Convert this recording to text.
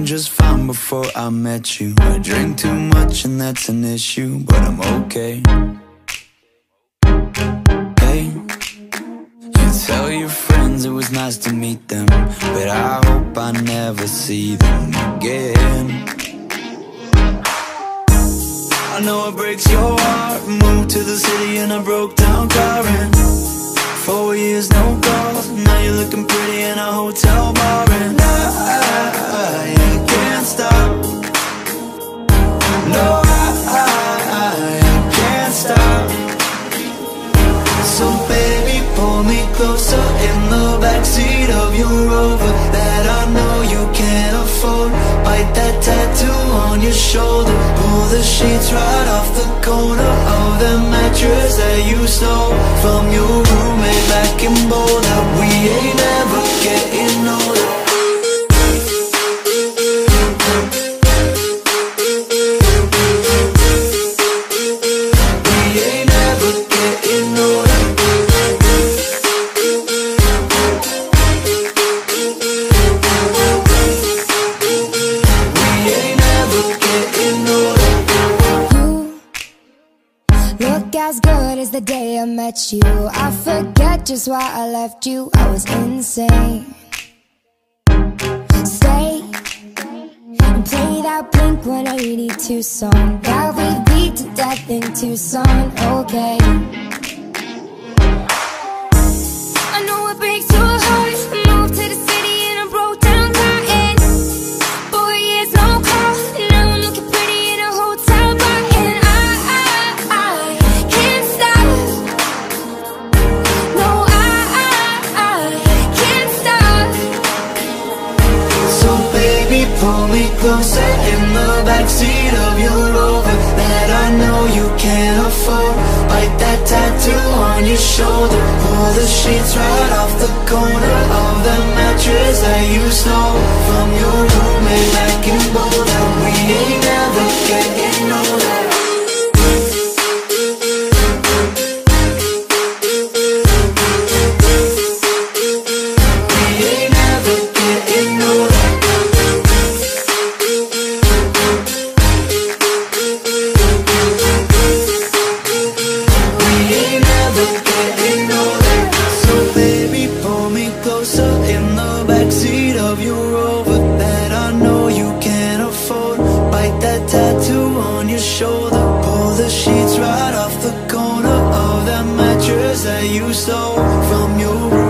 just fine before I met you. I drink too much and that's an issue, but I'm okay. Hey, you tell your friends it was nice to meet them, but I hope I never see them again. I know it breaks your heart. Moved to the city in a broke down car, and 4 years no calls. Now you're looking pretty in a hotel bar, and I can't stop. No, I can't stop. So baby, pull me closer in the backseat of your Rover that I know you can't afford. Bite that tattoo on your shoulder. Pull the sheets right off the corner of the mattress that you stole from your roommate back in Boulder. We ain't ever getting older. As good as the day I met you. I forget just why I left you. I was insane. Stay and play that Blink-182 song that we beat to death in Tucson. Okay, I know it breaks your heart. Moved to the city in a broke down car, and 4 years no call. Now I'm looking pretty in a hotel bar, and I can't stop. No, I can't stop. So baby, pull me closer in the backseat of your Rover that I know you can't afford. Bite that tattoo on your shoulder. Pull the sheets right off the corner of the mattress that you stole from your roommate back in Boulder. We ain't never getting older. Shoulder, pull the sheets right off the corner of that mattress that you stole from your room.